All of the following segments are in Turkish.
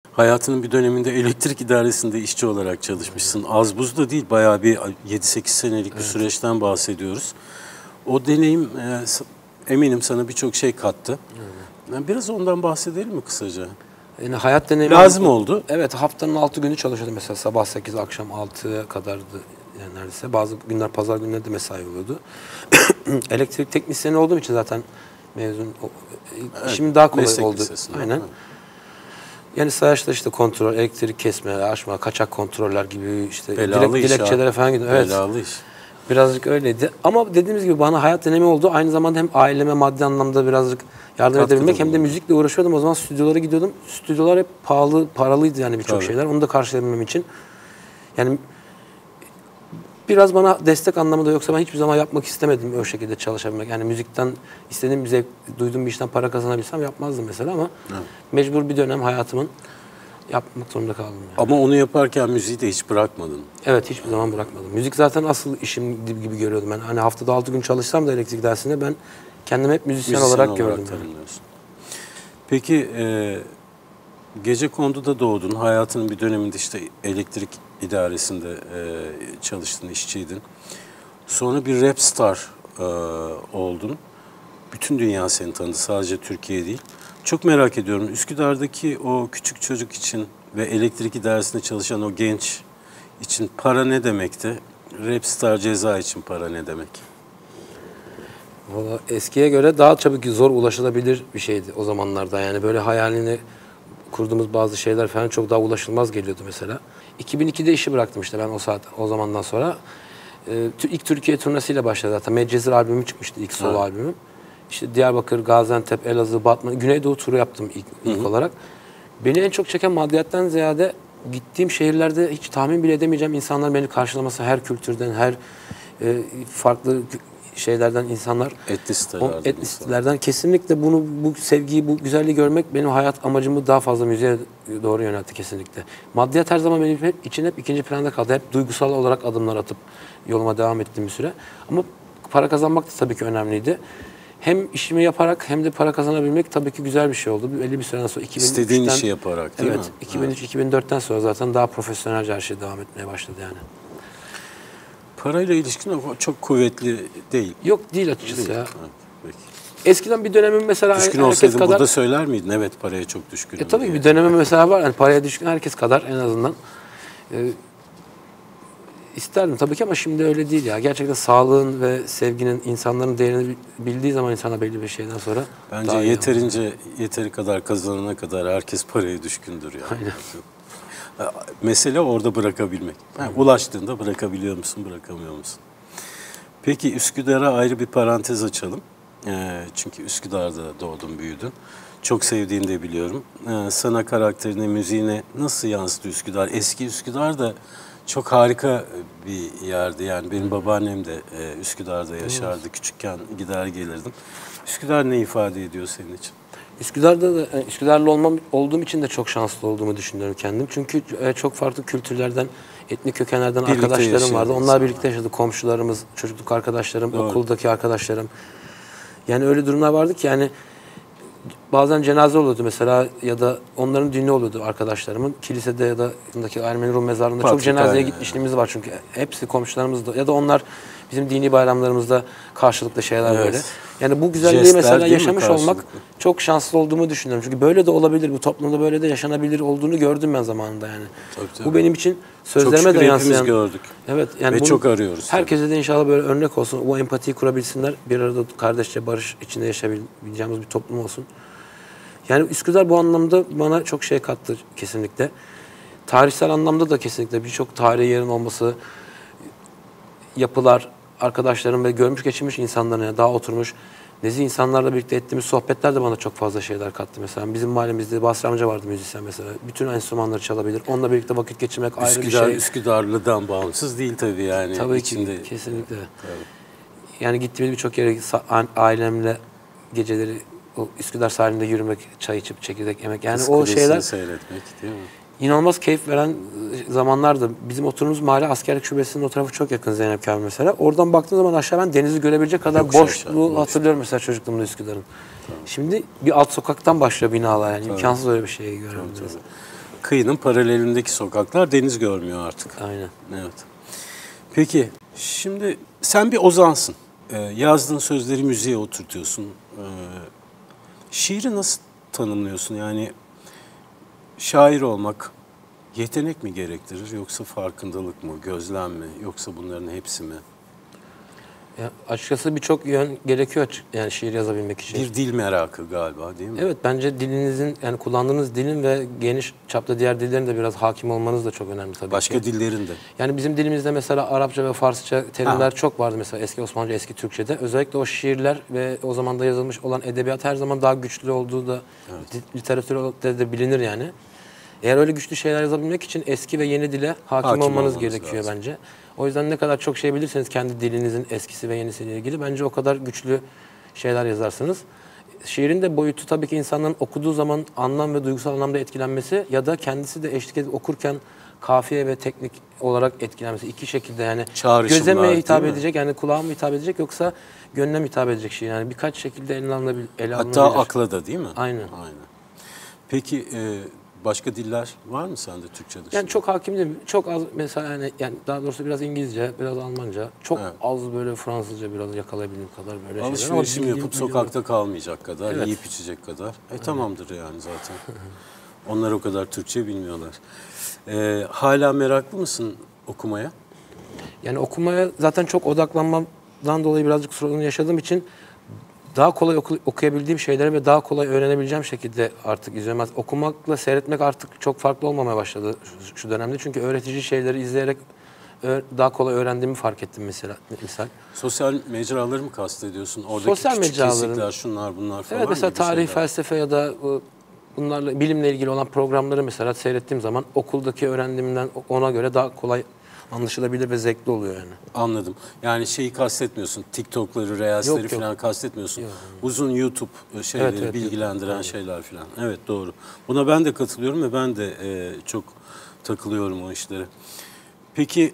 Hayatının bir döneminde elektrik idaresinde işçi olarak çalışmışsın. Az buz da değil, bayağı bir 7-8 senelik bir süreçten bahsediyoruz. O deneyim eminim sana birçok şey kattı. Yani biraz ondan bahsedelim mi kısaca? Yani hayat deneyimi lazım oldu. Evet, haftanın 6 günü çalışıyordum mesela, sabah 8 akşam 6'ya kadardı yani neredeyse. Bazı günler pazar günleri de mesai oluyordu. Elektrik teknisyeni olduğum için zaten mezun işim daha kolay oldu. Aynen. Evet. Yani sayaçta işte kontrol, elektrik kesme, açma, kaçak kontroller gibi işte dilekçelere falan gidiyor. Evet. Belalı iş. Birazcık öyleydi. Ama dediğimiz gibi bana hayat deneyimi oldu. Aynı zamanda hem aileme maddi anlamda birazcık yardım edebilmek, hem de müzikle uğraşıyordum. O zaman stüdyolara gidiyordum. Stüdyolar hep pahalı, paralıydı yani birçok şeyler. Onu da karşılayabilmem için. Yani biraz bana destek anlamında, yoksa ben hiçbir zaman yapmak istemedim o şekilde çalışabilmek. Yani müzikten istediğim bir zevk, duyduğum bir işten para kazanabilsem yapmazdım mesela, ama mecbur bir dönem hayatımın yapmak zorunda kaldım. Yani. Ama onu yaparken müziği de hiç bırakmadın. Evet, hiçbir zaman bırakmadım. Müzik zaten asıl işim gibi görüyordum. Ben hani haftada 6 gün çalışsam da elektrik dersinde ben kendimi hep müzisyen olarak gördüm. Yani. Peki Gecekondu'da doğdun. Hayatının bir döneminde işte elektrik idaresinde çalıştın, işçiydin. Sonra bir rap star oldun. Bütün dünya seni tanıdı, sadece Türkiye değil. Çok merak ediyorum, Üsküdar'daki o küçük çocuk için ve elektrik idaresinde çalışan o genç için para ne demekti? Rap star Ceza için para ne demek? Valla eskiye göre daha tabii ki zor ulaşılabilir bir şeydi o zamanlarda. Yani böyle hayalini kurduğumuz bazı şeyler falan çok daha ulaşılmaz geliyordu mesela. 2002'de işi bıraktım işte ben o zamandan sonra. İlk Türkiye turnesiyle başladı zaten. Medcezir albümü çıkmıştı, ilk solo albümüm. İşte Diyarbakır, Gaziantep, Elazığ, Batman, Güneydoğu turu yaptım ilk olarak. Beni en çok çeken maddiyattan ziyade gittiğim şehirlerde hiç tahmin bile edemeyeceğim insanlar beni karşılaması, her kültürden, her farklı şeylerden insanlar, etnisitelerden kesinlikle bu sevgiyi, bu güzelliği görmek benim hayat amacımı daha fazla müziğe doğru yöneltti kesinlikle. Maddiyat her zaman benim hep ikinci planda kaldı. Hep duygusal olarak adımlar atıp yoluma devam ettiğim bir süre. Ama para kazanmak da tabii ki önemliydi. Hem işimi yaparak hem de para kazanabilmek tabii ki güzel bir şey oldu. Belli bir süreden sonra 2003'ten... İstediğin işi yaparak değil mi? Evet, 2003-2004'ten sonra zaten daha profesyonelce her şey devam etmeye başladı yani. Parayla ilişkin çok kuvvetli değil. Yok, değil açıkçası değil. Ya. Evet, peki. Eskiden bir dönemim mesela düşkün olsaydın kadar... burada söyler miydin? Evet, paraya çok düşkünüm. Tabii ki bir dönemim mesela var. Yani paraya düşkün herkes kadar en azından. İsterdim tabii ki, ama şimdi öyle değil ya. Gerçekten sağlığın ve sevginin, insanların değerini bildiği zaman insana belli bir şeyden sonra... Bence yeteri kadar kazanana kadar herkes paraya düşkündür yani. Aynen. Mesele orada bırakabilmek. Yani ulaştığında bırakabiliyor musun, bırakamıyor musun? Peki Üsküdar'a ayrı bir parantez açalım. Çünkü Üsküdar'da doğdun, büyüdün. Çok sevdiğini de biliyorum. Sana, karakterine, müziğine nasıl yansıdı Üsküdar? Eski Üsküdar da çok harika bir yerdi. Yani benim babaannem de Üsküdar'da yaşardı. Küçükken gider gelirdim. Üsküdar ne ifade ediyor senin için? Üsküdar'da da, Üsküdar'lı olduğum için de çok şanslı olduğumu düşünüyorum kendim. Çünkü çok farklı kültürlerden, etnik kökenlerden arkadaşlarım vardı. Onlar birlikte yaşadı. Komşularımız, çocukluk arkadaşlarım, okuldaki arkadaşlarım. Yani öyle durumlar vardı ki yani bazen cenaze oluyordu mesela, ya da onların düğünü oluyordu arkadaşlarımın. Kilisede ya da Ermeni Rum mezarlığında çok cenazeye gitmişliğimiz var çünkü hepsi komşularımızda, ya da onlar bizim dini bayramlarımızda karşılıklı şeyler böyle. Yani bu güzelliği jestler, mesela yaşamış olmak çok şanslı olduğumu düşünüyorum. Çünkü böyle de olabilir, bu toplumda böyle de yaşanabilir olduğunu gördüm ben zamanında yani. Tabii. Bu benim için sözlerime de yansıyan. Gördük. Evet, yani ve çok arıyoruz. Herkese de inşallah böyle örnek olsun. O empatiyi kurabilsinler. Bir arada kardeşçe barış içinde yaşayabileceğimiz bir toplum olsun. Yani Üsküdar bu anlamda bana çok şey kattı kesinlikle. Tarihsel anlamda da kesinlikle birçok tarihi yerin olması, yapılar, arkadaşlarım ve görmüş geçirmiş insanların, yani daha oturmuş nezih insanlarla birlikte ettiğimiz sohbetler de bana çok fazla şeyler kattı mesela. Bizim mahallemizde Basri amca vardı, müzisyen mesela. Bütün enstrümanları çalabilir. Onunla birlikte vakit geçirmek ayrı bir şey. Üsküdarlı'dan bağımsız değil tabii yani. Tabii içinde. Ki, kesinlikle. Tabii. Yani gittiğimiz birçok yere ailemle geceleri o Üsküdar sahilinde yürümek, çay içip çekirdek yemek. Yani o şeyler seyretmek değil mi? İnanılmaz keyif veren zamanlardı. Bizim oturduğumuz mahalle askerlik şubesinin o tarafı çok yakın, Zeynep Kamil mesela. Oradan baktığım zaman aşağı ben denizi görebilecek kadar boşluğu hatırlıyorum mesela çocukluğumda Üsküdar'ın. Tamam. Şimdi bir alt sokaktan başlıyor binalar yani. İmkansız öyle bir şey görebiliriz. kıyının paralelindeki sokaklar deniz görmüyor artık. Aynen. Evet. Peki şimdi sen bir ozansın. Yazdığın sözleri müziğe oturtuyorsun. Şiiri nasıl tanımlıyorsun? Yani şair olmak yetenek mi gerektirir yoksa farkındalık mı, gözlem mi yoksa bunların hepsi mi? Ya açıkçası birçok yön gerekiyor yani şiir yazabilmek için. Bir dil merakı galiba değil mi? Evet, bence dilinizin, yani kullandığınız dilin ve geniş çapta diğer dillerin de biraz hakim olmanız da çok önemli tabii Başka ki. dillerin de. Yani bizim dilimizde mesela Arapça ve Farsça terimler çok vardı mesela eski Osmanlıca, eski Türkçe'de. Özellikle o şiirler ve o zamanda yazılmış olan edebiyat her zaman daha güçlü olduğu da literatürde de bilinir yani. Eğer öyle güçlü şeyler yazabilmek için eski ve yeni dile hakim olmanız gerekiyor lazım. bence. O yüzden ne kadar çok şey bilirseniz kendi dilinizin eskisi ve yenisiyle ilgili bence o kadar güçlü şeyler yazarsınız. Şiirin de boyutu tabii ki insanların okuduğu zaman anlam ve duygusal anlamda etkilenmesi ya da kendisi de eşlik edip okurken kafiye ve teknik olarak etkilenmesi. İki şekilde yani Çağrışımlar, gözeme hitap değil mi? edecek, yani kulağıma hitap edecek, yoksa gönlüme hitap edecek şiir. Yani birkaç şekilde ele alınabilir. Hatta akla da değil mi? Aynen. Peki başka diller var mı sende Türkçe dışında? Yani çok hakim değilim. Çok az mesela, yani daha doğrusu biraz İngilizce, biraz Almanca. Çok az böyle Fransızca biraz yakalayabildiğim kadar böyle şeyler. Alışverişimi Ama yapıp sokakta kalmayacak kadar, Evet. yiyip içecek kadar. Tamamdır yani zaten. Onlar o kadar Türkçe bilmiyorlar. Hala meraklı mısın okumaya? Yani okumaya zaten çok odaklanmamdan dolayı birazcık sorun yaşadığım için daha kolay okuyabildiğim şeyleri ve daha kolay öğrenebileceğim şekilde artık izliyorum. Okumakla seyretmek artık çok farklı olmamaya başladı şu dönemde. Çünkü öğretici şeyleri izleyerek daha kolay öğrendiğimi fark ettim mesela. Sosyal mecraları mı kastediyorsun? Oradaki Sosyal küçük mecraların, kesikler, şunlar bunlar falan evet, mesela gibi tarih, şeyler. felsefe ya da bunlarla, bilimle ilgili olan programları mesela seyrettiğim zaman okuldaki öğrendiğimden ona göre daha kolay anlaşılabilir ve zevkli oluyor yani. Anladım. Yani şeyi kastetmiyorsun, TikTok'ları, Reels'leri Yok. falan kastetmiyorsun. Yok. Uzun YouTube şeyleri, Evet, bilgilendiren evet. şeyler falan. Evet, doğru. Buna ben de katılıyorum ve ben de çok takılıyorum o işlere. Peki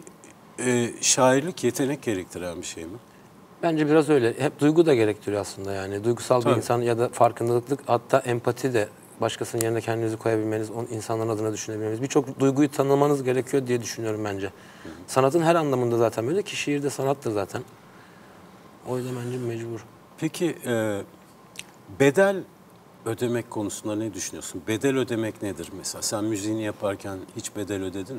şairlik yetenek gerektiren bir şey mi? Bence biraz öyle. Hep duygu da gerektiriyor aslında yani. Duygusal Tabii. bir insan ya da farkındalık, hatta empati de, başkasının yerine kendinizi koyabilmeniz, insanların adına düşünebilmeniz. Birçok duyguyu tanımanız gerekiyor diye düşünüyorum bence. Sanatın her anlamında zaten böyle ki şiir de sanattır zaten. O yüzden bence mecbur. Peki bedel ödemek konusunda ne düşünüyorsun? Bedel ödemek nedir mesela? Sen müziğini yaparken hiç bedel ödedin mi?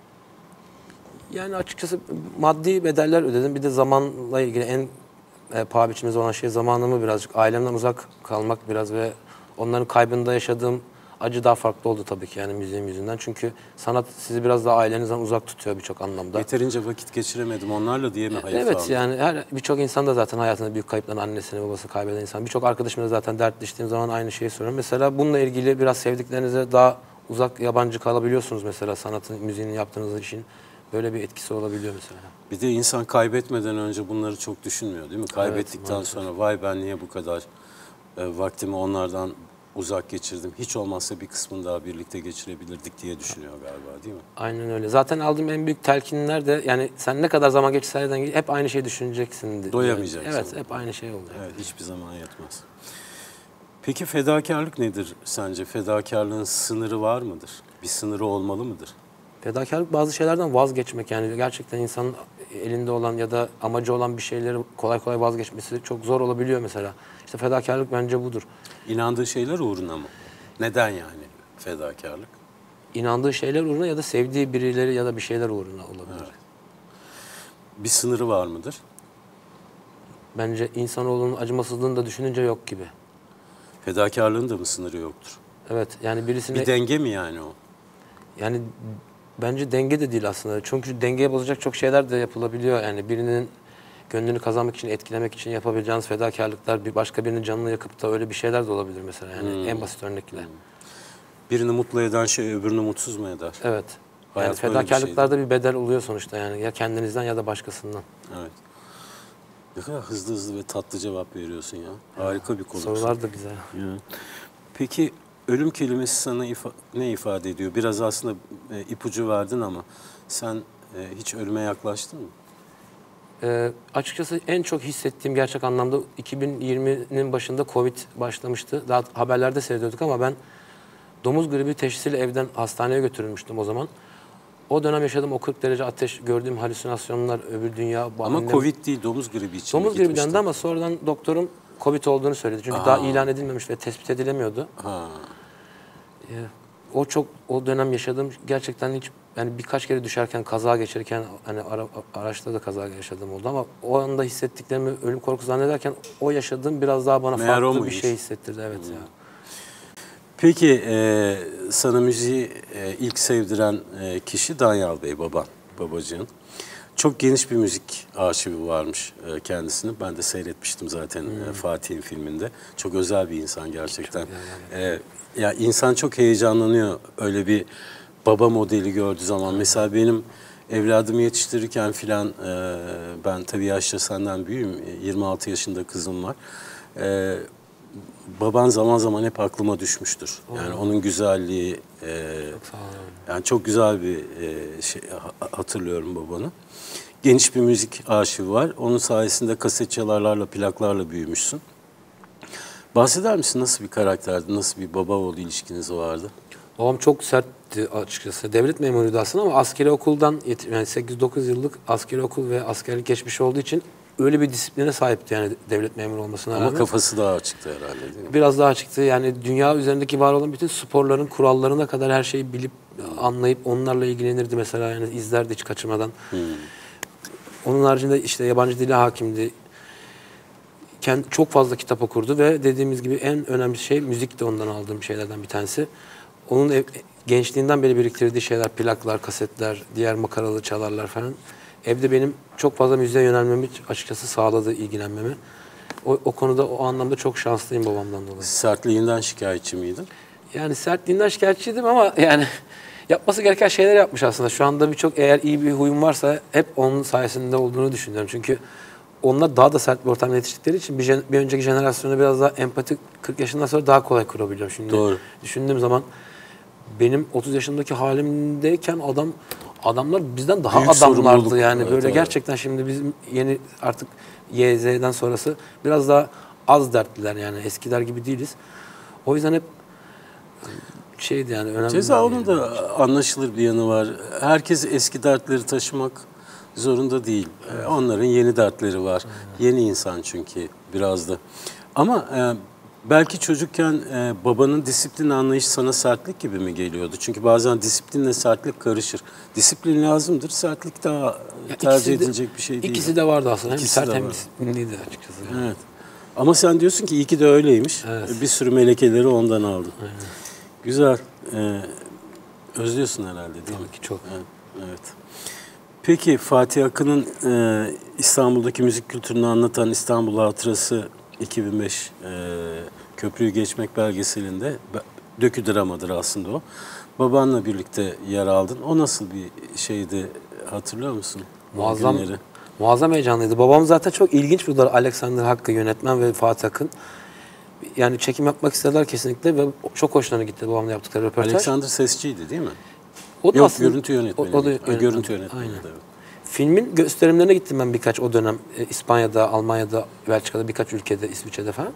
Yani açıkçası maddi bedeller ödedim. Bir de zamanla ilgili en paha biçilmez olan şey zamanımı, birazcık ailemden uzak kalmak biraz ve onların kaybında yaşadığım acı daha farklı oldu tabii ki yani müziğim yüzünden. Çünkü sanat sizi biraz daha ailenizden uzak tutuyor birçok anlamda. Yeterince vakit geçiremedim onlarla diye mi hayıf Evet aldın? yani birçok insan da zaten hayatında büyük kayıplarını, annesini babası kaybeden insan. Birçok arkadaşımla zaten dertleştiğim zaman aynı şeyi soruyorum. Mesela bununla ilgili biraz sevdiklerinize daha uzak, yabancı kalabiliyorsunuz mesela, sanatın, müziğin yaptığınız işin. Böyle bir etkisi olabiliyor mesela. Bir de insan kaybetmeden önce bunları çok düşünmüyor değil mi? Kaybettikten sonra vay ben niye bu kadar vaktimi onlardan uzak geçirdim. Hiç olmazsa bir kısmını daha birlikte geçirebilirdik diye düşünüyor galiba değil mi? Aynen öyle. Zaten aldığım en büyük telkinler de yani sen ne kadar zaman geçirsen hep aynı şeyi düşüneceksin. Doyamayacaksın. Evet, hep aynı şey olacak. Evet, hiçbir zaman yetmez. Peki fedakarlık nedir sence? Fedakarlığın sınırı var mıdır? Bir sınırı olmalı mıdır? Fedakarlık bazı şeylerden vazgeçmek, yani gerçekten insanın elinde olan ya da amacı olan bir şeyleri kolay kolay vazgeçmesi çok zor olabiliyor mesela. İşte fedakarlık bence budur. İnandığı şeyler uğruna mı? Neden yani fedakarlık? İnandığı şeyler uğruna ya da sevdiği birileri ya da bir şeyler uğruna olabilir. Evet. Bir sınırı var mıdır? Bence insanoğlunun acımasızlığını da düşününce yok gibi. Fedakarlığın da mı sınırı yoktur? Evet, yani birisine... Bir denge mi yani o? Yani bence denge de değil aslında. Çünkü dengeye bozacak çok şeyler de yapılabiliyor. Yani birinin gönlünü kazanmak için, etkilemek için yapabileceğiniz fedakarlıklar, bir başka birinin canını yakıp da öyle bir şeyler de olabilir mesela. Yani en basit örnekle. Birini mutlu eden şey öbürünü mutsuz mu eder? Evet. Hayat Yani böyle bir fedakarlıklarda bir bedel oluyor sonuçta yani. Ya kendinizden ya da başkasından. Evet. Ne kadar hızlı ve tatlı cevap veriyorsun ya. Harika bir konuşma. Sorular da güzel. Ya. Peki ölüm kelimesi sana ne ifade ediyor? Biraz aslında ipucu verdin ama sen hiç ölüme yaklaştın mı? Açıkçası en çok hissettiğim gerçek anlamda 2020'nin başında Covid başlamıştı. Daha haberlerde seyrediyorduk ama ben Domuz gribi teşhisiyle evden hastaneye götürülmüştüm o zaman. O dönem yaşadığım o 40 derece ateş, gördüğüm halüsinasyonlar, öbür dünya... Ama Covid değil, domuz gribi için Domuz gribi dendi ama sonradan doktorum Covid olduğunu söyledi. Çünkü daha ilan edilmemiş ve tespit edilemiyordu. O dönem yaşadığım gerçekten hiç, yani birkaç kere düşerken, kaza geçirirken, hani araçta da kaza yaşadığım oldu ama o anda hissettiklerimi ölüm korkusu zannederken o yaşadığım biraz daha bana farklı bir şey hissettirdi. Evet ya. Peki sana müziği ilk sevdiren kişi Danyal Bey, babacığın. Çok geniş bir müzik arşivi varmış kendisinin. Ben de seyretmiştim zaten Fatih'in filminde. Çok özel bir insan gerçekten. Ya insan çok heyecanlanıyor öyle bir baba modeli gördüğü zaman. Mesela benim evladımı yetiştirirken filan ben tabii yaşça senden büyüğüm. 26 yaşında kızım var. Baban zaman zaman hep aklıma düşmüştür. Yani onun güzelliği, yani çok güzel bir şey hatırlıyorum babanı. Geniş bir müzik arşivi var. Onun sayesinde kaset çalarlarla, plaklarla büyümüşsün. Bahseder misin, nasıl bir karakterdi, nasıl bir baba oğul ilişkiniz vardı? Babam çok sertti açıkçası. Devlet memuruydu aslında ama askeri okuldan, yani 8-9 yıllık askeri okul ve askerlik geçmiş olduğu için öyle bir disipline sahipti yani devlet memuru olmasına rağmen. Ama kafası daha açıktı herhalde, değil mi? Biraz daha açıktı. Yani dünya üzerindeki var olan bütün sporların kurallarına kadar her şeyi bilip, anlayıp onlarla ilgilenirdi mesela. Yani izlerdi hiç kaçırmadan. Onun haricinde işte yabancı dile hakimdi. Çok fazla kitap okurdu ve dediğimiz gibi en önemli şey müzik de ondan aldığım şeylerden bir tanesi. Onun gençliğinden beri biriktirdiği şeyler, plaklar, kasetler, diğer makaralı çalarlar falan. Evde benim çok fazla müziğe yönelmemi açıkçası sağladı, ilgilenmemi. O konuda, o anlamda çok şanslıyım babamdan dolayı. Sertliğinden şikayetçi miydin? Yani sertliğinden şikayetçiydim ama yani yapması gereken şeyler yapmış aslında. Şu anda birçok, eğer iyi bir huyum varsa hep onun sayesinde olduğunu düşünüyorum. Çünkü onlar daha da sert bir ortamda yetiştikleri için bir önceki jenerasyona biraz daha empati 40 yaşından sonra daha kolay kurabiliyorum. Şimdi doğru. Düşündüğüm zaman benim 30 yaşındaki halimdeyken adamlar bizden daha büyük adamlardı yani. Evet, böyle evet. Gerçekten şimdi bizim yeni artık YZ'den sonrası biraz daha az dertliler yani, eskiler gibi değiliz. O yüzden hep şeydi yani, önemli. Ceza onun da anlaşılır bir yanı var. Herkes eski dertleri taşımak zorunda değil. Onların yeni dertleri var. Yeni insan çünkü biraz da. Ama belki çocukken babanın disiplin anlayışı sana sertlik gibi mi geliyordu? Çünkü bazen disiplinle sertlik karışır. Disiplin lazımdır, sertlik daha tercih edilecek bir şey değil. İkisi de vardı aslında. İkisi hem sert de hem var. disiplinliydi açıkçası. Yani. Evet. Ama sen diyorsun ki iyi ki de öyleymiş. Evet. Bir sürü melekeleri ondan aldın. Aynen. Güzel. Özlüyorsun herhalde, değil mi? Tabii ki çok. Evet. Peki Fatih Akın'ın İstanbul'daki müzik kültürünü anlatan İstanbul Hatırası 2005 Köprüyü Geçmek belgeselinde dökü dramadır aslında o. Babanla birlikte yer aldın. O nasıl bir şeydi, hatırlıyor musun? Muazzam heyecanlıydı. Babam zaten çok ilginç bir Alexander Hakkı yönetmen ve Fatih Akın. Yani çekim yapmak istediler kesinlikle ve çok hoşlarına gitti babamla yaptıkları röportaj. Alexander sesçiydi değil mi? O da Yok, aslında, görüntü yönetmeni. O da yönetmen. Görüntü yönetmeni. Aynen. Evet. Filmin gösterimlerine gittim ben birkaç o dönem. İspanya'da, Almanya'da, Belçika'da, birkaç ülkede, İsviçre'de falan.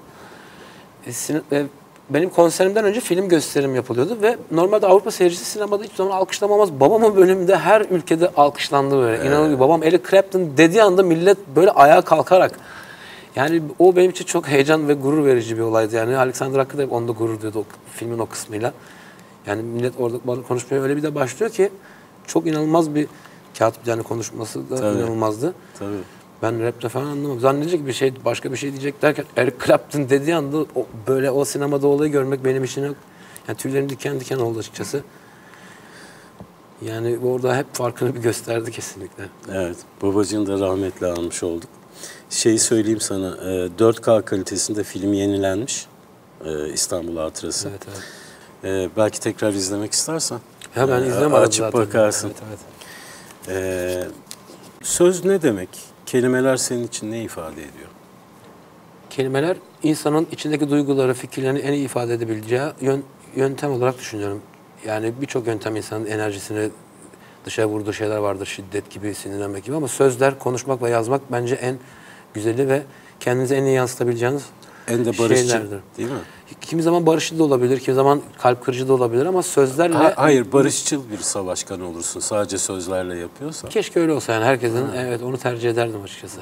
Benim konserimden önce film gösterim yapılıyordu ve normalde Avrupa seyircisi sinemada hiç zaman alkışlamamaz. Babamın bölümünde her ülkede alkışlandı böyle. Evet. İnanılmaz. Babam Eric Clapton dediği anda millet böyle ayağa kalkarak. Yani o benim için çok heyecan ve gurur verici bir olaydı. Yani Alexander Hakkı da hep onda gurur duydu, filmin o kısmıyla. Yani millet orada konuşmaya öyle bir de başlıyor ki çok inanılmaz bir katip, yani konuşması da Tabii. inanılmazdı. Tabii. Ben rapte falan anlamam. Zannedecek bir şey, başka bir şey diyecek derken Eric Clapton dediği anda böyle o sinemada olayı görmek benim için yani tüylerim diken diken oldu açıkçası. Yani orada hep farkını bir gösterdi kesinlikle. Evet. Babacığını da rahmetle almış olduk. Şeyi söyleyeyim sana, 4K kalitesinde film yenilenmiş. İstanbul Hatırası. Evet, evet. Belki tekrar izlemek istersen. Ya ben izlemedim açıp zaten. bakarsın. Evet, evet. Söz ne demek? Kelimeler senin için ne ifade ediyor? Kelimeler insanın içindeki duyguları, fikirlerini en iyi ifade edebileceği yöntem olarak düşünüyorum. Yani birçok yöntem insanın enerjisini dışarı vurduğu şeyler vardır. Şiddet gibi, sinirlenmek gibi, ama sözler, konuşmak ve yazmak bence en güzeli ve kendinizi en iyi yansıtabileceğiniz En de barışçı şeylerdir. değil mi? Kimi zaman barışçı da olabilir, kimi zaman kalp kırıcı da olabilir ama sözlerle... Hayır, barışçıl bir savaşkan olursun. Sadece sözlerle yapıyorsan. Keşke öyle olsa yani herkesin, evet onu tercih ederdim açıkçası.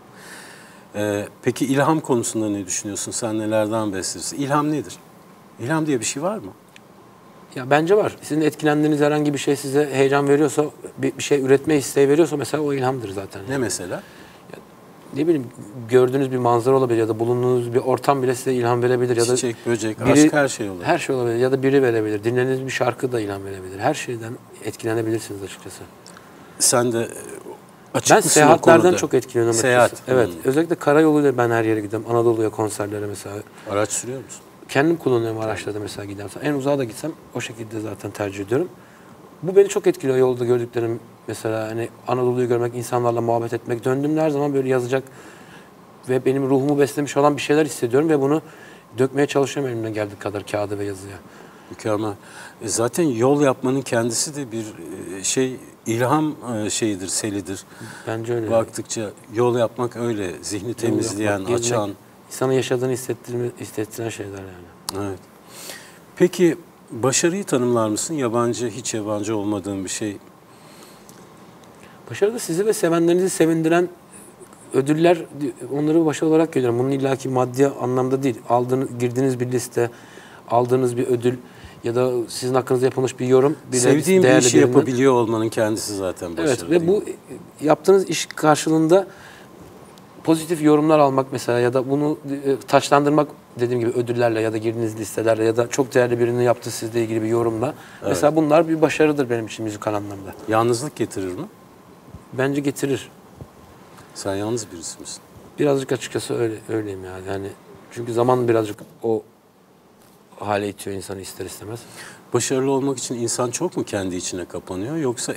Peki ilham konusunda ne düşünüyorsun? Sen nelerden beslenirsin? İlham nedir? İlham diye bir şey var mı? Ya bence var. Sizin etkilendiğiniz herhangi bir şey size heyecan veriyorsa, bir şey üretme isteği veriyorsa mesela o ilhamdır zaten. Ne mesela? Ne bileyim, gördüğünüz bir manzara olabilir ya da bulunduğunuz bir ortam bile size ilham verebilir. Ya da Çiçek, böcek, aşk, her şey olabilir. Her şey olabilir ya da biri verebilir. Dinlediğiniz bir şarkı da ilham verebilir. Her şeyden etkilenebilirsiniz açıkçası. Sen de açık Ben mısın o seyahatlerden konuda? çok etkileniyorum Seyahat. açıkçası. Evet. Özellikle karayoluyla ben her yere gidiyorum. Anadolu'ya konserlere mesela. Araç sürüyor musun? Kendim kullanıyorum araçlarda mesela gidersem. En uzağa da gitsem o şekilde zaten tercih ediyorum. Bu beni çok etkiliyor yolda gördüklerim. Mesela hani Anadolu'yu görmek, insanlarla muhabbet etmek. Döndüğümde her zaman böyle yazacak ve benim ruhumu beslemiş olan bir şeyler hissediyorum ve bunu dökmeye çalışıyorum elimden geldiği kadar kağıda ve yazıya. Mükemmel. Zaten yol yapmanın kendisi de bir ilham şeyidir, selidir. Bence öyle. Baktıkça yol yapmak öyle. Zihni temizleyen, yapmak, gezmek, açan. İnsanın yaşadığını hissettiren şeyler yani. Evet. Peki başarıyı tanımlar mısın? Hiç yabancı olmadığın bir şey. Başarı da sizi ve sevenlerinizi sevindiren ödüller, onları bir başarı olarak görüyorum. Bunun illaki maddi anlamda değil. Girdiğiniz bir liste, aldığınız bir ödül ya da sizin hakkınızda yapılmış bir yorum. Sevdiğin bir işi yapabiliyor olmanın kendisi zaten başarı. Evet ve bu yaptığınız iş karşılığında pozitif yorumlar almak mesela ya da bunu taçlandırmak dediğim gibi ödüllerle ya da girdiğiniz listelerle ya da çok değerli birinin yaptığı sizle ilgili bir yorumla. Evet. Mesela bunlar bir başarıdır benim için müzikal anlamda. Yalnızlık getirir mi? Bence getirir. Sen yalnız birisi misin? Birazcık açıkçası öyleyim yani. Yani çünkü zaman birazcık o hale itiyor insanı ister istemez. Başarılı olmak için insan çok mu kendi içine kapanıyor yoksa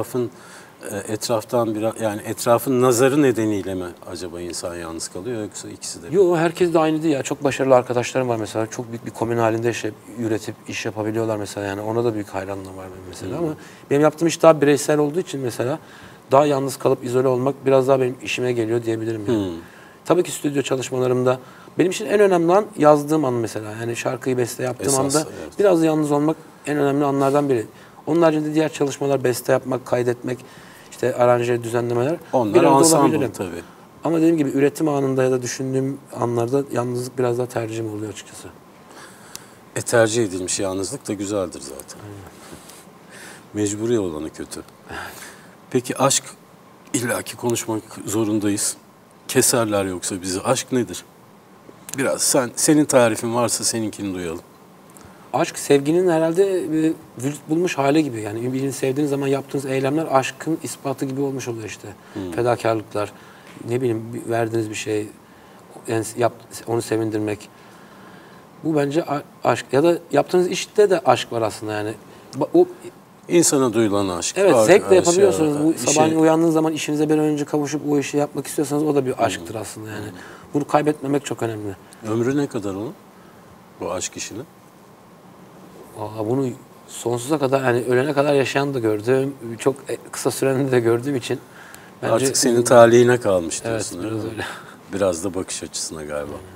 etrafın nazarı nedeniyle mi acaba insan yalnız kalıyor yoksa ikisi de? Yok, herkes de aynı değil ya. Çok başarılı arkadaşlarım var mesela. Çok büyük bir komün halinde üretip iş yapabiliyorlar mesela. Yani ona da büyük hayranlığım var benim mesela. Ama benim yaptığım iş daha bireysel olduğu için mesela daha yalnız kalıp izole olmak biraz daha benim işime geliyor diyebilirim yani. Tabii ki stüdyo çalışmalarımda benim için en önemli an yazdığım an mesela. Yani şarkıyı beste yaptığım anda evet. Biraz yalnız olmak en önemli anlardan biri. Onun haricinde diğer çalışmalar beste yapmak, kaydetmek, işte aranje, düzenlemeler. Onlar ensemble tabii. Ama dediğim gibi üretim anında ya da düşündüğüm anlarda yalnızlık biraz daha tercihim oluyor açıkçası. Tercih edilmiş yalnızlık da güzeldir zaten. Aynen. Mecburi olanı kötü. Peki aşk illaki konuşmak zorundayız. Keserler yoksa bizi. Aşk nedir? Biraz senin tarifin varsa seninkini duyalım. Aşk sevginin herhalde vücut bulmuş hali gibi. Yani birini sevdiğiniz zaman yaptığınız eylemler aşkın ispatı gibi olmuş oluyor işte. Fedakarlıklar, ne bileyim verdiğiniz bir şey, yani onu sevindirmek. Bu bence aşk. Ya da yaptığınız işte de aşk var aslında yani. O İnsana duyulan aşk. Evet, zevkle yapabiliyorsunuz. Bu sabahleyin uyandığınız zaman işinize bir an önce kavuşup o işi yapmak istiyorsanız o da bir aşktır aslında yani. Bunu kaybetmemek çok önemli. Ömrü ne kadar onun? Bu aşk işini? Bunu sonsuza kadar, yani ölene kadar yaşayan da gördüm. Çok kısa sürede de gördüğüm için. Bence artık senin talihine kalmış diyorsun. Evet, biraz öyle. Biraz da bakış açısına galiba.